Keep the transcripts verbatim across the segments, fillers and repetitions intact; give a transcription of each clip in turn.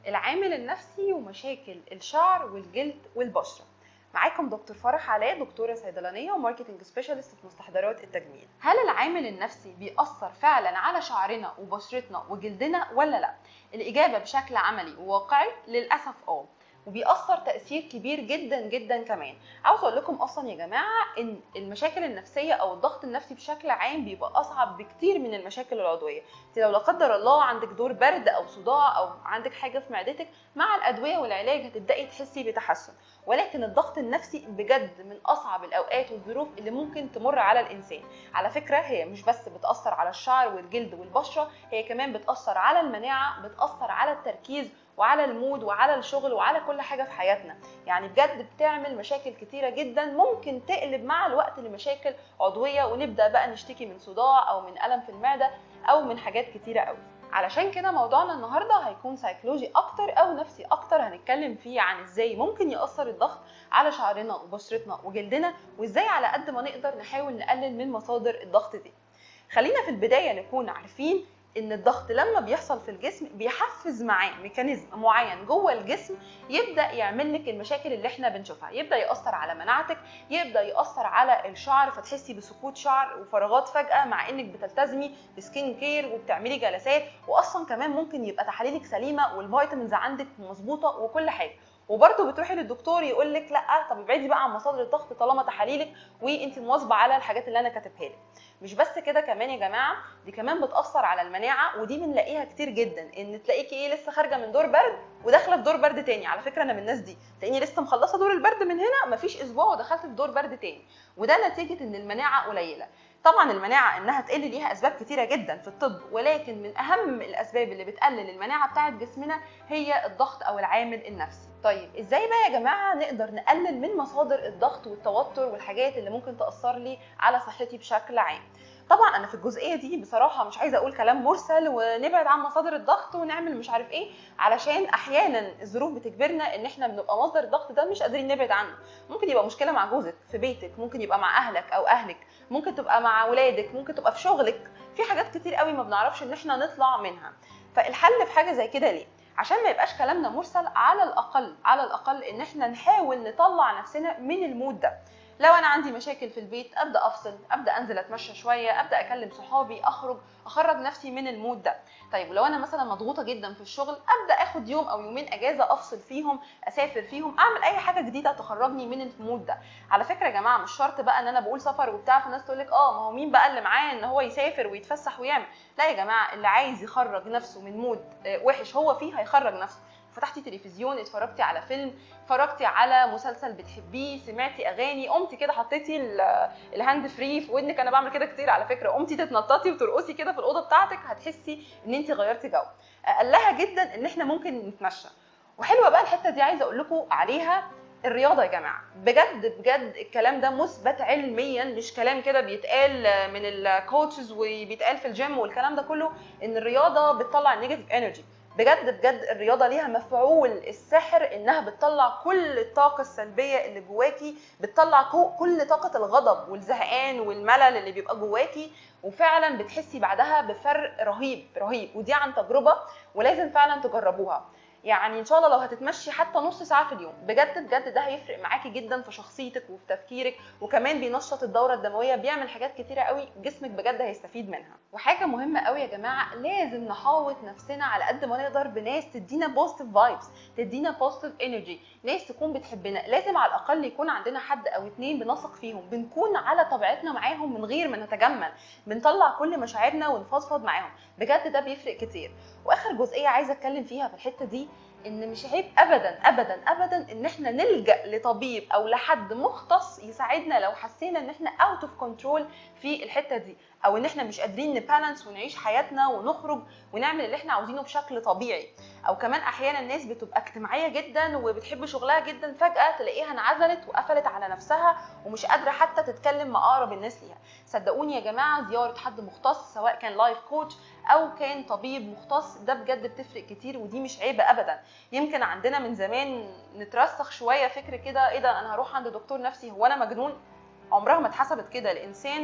العامل النفسي ومشاكل الشعر والجلد والبشرة. معاكم دكتور فرح علاء، دكتورة صيدلانية وماركتنج سبيشالست في مستحضرات التجميل. هل العامل النفسي بيأثر فعلا على شعرنا وبشرتنا وجلدنا ولا لا؟ الإجابة بشكل عملي وواقعي للأسف اه وبيأثر تأثير كبير جدا جدا كمان. عاوز اقول لكم اصلا يا جماعه ان المشاكل النفسيه او الضغط النفسي بشكل عام بيبقى اصعب بكتير من المشاكل العضويه. انت لو لا قدر الله عندك دور برد او صداع او عندك حاجه في معدتك، مع الادويه والعلاج هتبداي تحسي بتحسن، ولكن الضغط النفسي بجد من اصعب الاوقات والظروف اللي ممكن تمر على الانسان. على فكره هي مش بس بتاثر على الشعر والجلد والبشره، هي كمان بتاثر على المناعه، بتاثر على التركيز وعلى المود وعلى الشغل وعلى كل حاجه في حياتنا. يعني بجد بتعمل مشاكل كتيره جدا ممكن تقلب مع الوقت لمشاكل عضويه، ونبدا بقى نشتكي من صداع او من الم في المعده او من حاجات كتيره قوي. علشان كده موضوعنا النهارده هيكون سيكولوجي اكتر او نفسي اكتر، هنتكلم فيه عن ازاي ممكن ياثر الضغط على شعرنا وبشرتنا وجلدنا، وازاي على قد ما نقدر نحاول نقلل من مصادر الضغط دي. خلينا في البدايه نكون عارفين ان الضغط لما بيحصل في الجسم بيحفز معاه ميكانيزم معين جوه الجسم، يبدا يعمل لك المشاكل اللي احنا بنشوفها، يبدا ياثر على مناعتك، يبدا ياثر على الشعر فتحسي بسقوط شعر وفراغات فجاه مع انك بتلتزمي بسكين كير وبتعملي جلسات، واصلا كمان ممكن يبقى تحاليلك سليمه والفيتامينز عندك مظبوطه وكل حاجه، وبرده بتروحي للدكتور يقول لك لا طب ابعدي بقى عن مصادر الضغط طالما تحاليلك وانت مواظبه على الحاجات اللي انا كاتبها لك. مش بس كده كمان يا جماعه، دي كمان بتاثر على المناعه، ودي بنلاقيها كتير جدا، ان تلاقيكي ايه لسه خارجه من دور برد وداخله في دور برد تاني. على فكره انا من الناس دي، تلاقيني لسه مخلصه دور البرد من هنا مفيش اسبوع ودخلت في دور برد تاني، وده نتيجه ان المناعه قليله. طبعا المناعه انها تقل ليها اسباب كتيره جدا في الطب، ولكن من اهم الاسباب اللي بتقلل المناعه بتاعه جسمنا هي الضغط او العامل النفسي. طيب ازاي بقى يا جماعه نقدر نقلل من مصادر الضغط والتوتر والحاجات اللي ممكن تاثر لي على صحتي بشكل عام؟ طبعا انا في الجزئيه دي بصراحه مش عايزه اقول كلام مرسل ونبعد عن مصادر الضغط ونعمل مش عارف ايه، علشان احيانا الظروف بتجبرنا ان احنا بنبقى مصدر الضغط ده مش قادرين نبعد عنه. ممكن يبقى مشكله مع جوزك في بيتك، ممكن يبقى مع اهلك او اهلك، ممكن تبقى مع ولادك، ممكن تبقى في شغلك، في حاجات كتير قوي ما بنعرفش ان احنا نطلع منها. فالحل في حاجه زي كده ليه؟ عشان ما يبقاش كلامنا مرسل، على الاقل على الاقل ان احنا نحاول نطلع نفسنا من المود ده. لو انا عندي مشاكل في البيت ابدا افصل، ابدا انزل اتمشى شويه، ابدا اكلم صحابي، اخرج اخرج نفسي من المود ده. طيب لو انا مثلا مضغوطه جدا في الشغل، ابدا اخد يوم او يومين اجازه افصل فيهم، اسافر فيهم، اعمل اي حاجه جديده تخرجني من المود ده. على فكره يا جماعه مش شرط بقى ان انا بقول سفر وبتاع فالناس تقول لك اه ما هو مين بقى اللي معاه ان هو يسافر ويتفسح ويعمل. لا يا جماعه، اللي عايز يخرج نفسه من مود وحش هو فيه هيخرج نفسه. فتحتي تلفزيون، اتفرجتي على فيلم، اتفرجتي على مسلسل بتحبيه، سمعتي اغاني، قمتي كده حطيتي الهاند فري في ودنك، انا بعمل كده كتير على فكره، قمتي تتنططي وترقصي كده في الاوضه بتاعتك، هتحسي ان انت غيرتي جو. اقلها جدا ان احنا ممكن نتمشى. وحلوه بقى الحته دي عايزه اقول لكم عليها، الرياضه يا جماعه، بجد بجد الكلام ده مثبت علميا، مش كلام كده بيتقال من الكوتشز وبيتقال في الجيم والكلام ده كله، ان الرياضه بتطلع النيجاتيف انرجي. بجد بجد الرياضه ليها مفعول السحر، انها بتطلع كل الطاقه السلبيه اللي جواكي، بتطلع كل طاقه الغضب والزهقان والملل اللي بيبقى جواكي، وفعلا بتحسي بعدها بفرق رهيب رهيب، ودي عن تجربه ولازم فعلا تجربوها. يعني ان شاء الله لو هتتمشي حتى نص ساعه في اليوم، بجد بجد ده هيفرق معاكي جدا في شخصيتك وفي تفكيرك، وكمان بينشط الدوره الدمويه، بيعمل حاجات كتيره قوي جسمك بجد هيستفيد منها. وحاجه مهمه قوي يا جماعه، لازم نحاوط نفسنا على قد ما نقدر بناس تدينا بوزيتيف فايبس، تدينا بوزيتيف انرجي، ناس تكون بتحبنا. لازم على الاقل يكون عندنا حد او اتنين بنثق فيهم، بنكون على طبيعتنا معاهم من غير ما نتجمل، بنطلع كل مشاعرنا ونفضفض معاهم. بجد ده بيفرق كتير. واخر جزئيه عايزه اتكلم فيها في الحته دي، ان مش عيب ابدا ابدا ابدا ان احنا نلجا لطبيب او لحد مختص يساعدنا لو حسينا ان احنا اوت اوف كنترول في الحته دي، او ان احنا مش قادرين نبالانس ونعيش حياتنا ونخرج ونعمل اللي احنا عاوزينه بشكل طبيعي. او كمان احيانا الناس بتبقى اجتماعيه جدا وبتحب شغلها جدا، فجاه تلاقيها انعزلت وقفلت على نفسها ومش قادره حتى تتكلم مع اقرب الناس ليها. صدقوني يا جماعه، زياره حد مختص سواء كان لايف كوتش او كان طبيب مختص ده بجد بتفرق كتير، ودي مش عيبه ابدا. يمكن عندنا من زمان نترسخ شويه فكر كده، ايه ده انا هروح عند دكتور نفسي، هو انا مجنون؟ عمرها ما اتحسبت كده. الانسان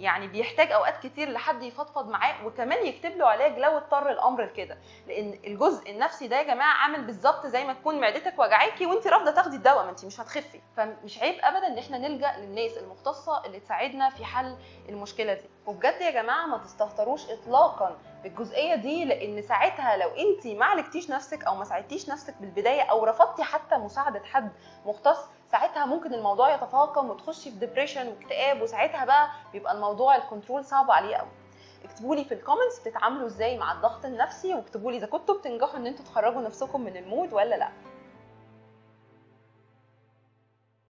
يعني بيحتاج اوقات كتير لحد يفضفض معاه وكمان يكتب له علاج لو اضطر الامر لكده، لان الجزء النفسي ده يا جماعه عامل بالظبط زي ما تكون معدتك وجعاكي وانت رافضه تاخدي الدواء، ما انت مش هتخفي. فمش عيب ابدا ان احنا نلجا للناس المختصه اللي تساعدنا في حل المشكله دي. وبجد يا جماعه ما تستهتروش اطلاقا بالجزئيه دي، لان ساعتها لو انت ما عالجتيش نفسك او ما ساعدتيش نفسك بالبدايه او رفضتي حتى مساعده حد مختص، ساعتها ممكن الموضوع يتفاقم وتخشي في ديبريشن واكتئاب، وساعتها بقى بيبقى الموضوع الكنترول صعب عليه قوي. اكتبوا لي في الكومنتس بتتعاملوا ازاي مع الضغط النفسي، واكتبوا لي اذا كنتوا بتنجحوا ان انتوا تخرجوا نفسكم من المود ولا لا.